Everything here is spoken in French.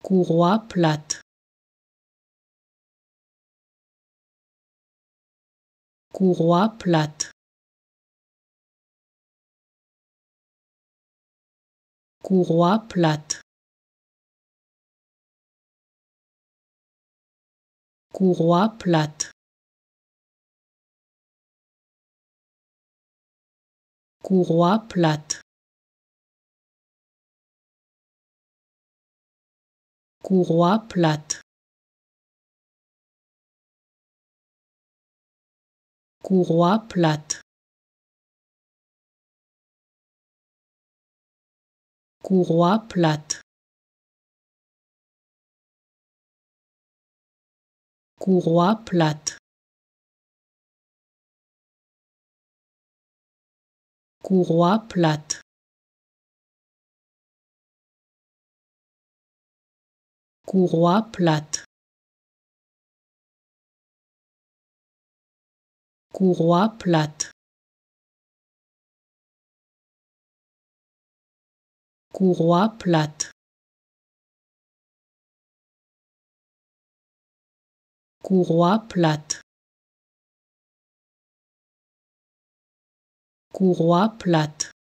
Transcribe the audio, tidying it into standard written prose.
Courroie plate. Courroie plate. Courroie plate. Courroie plate. Courroie plate. Courroie plate. Courroie plate. Courroie plate. Courroie plate. Courroie plate. Courroie plate. Courroie plate. Courroie plate. Courroie plate. Courroie plate.